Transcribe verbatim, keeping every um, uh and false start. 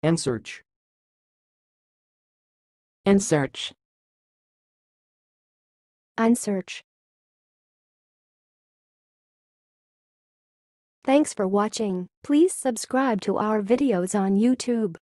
ensearch, ensearch, ensearch. Thanks for watching. Please subscribe to our videos on YouTube.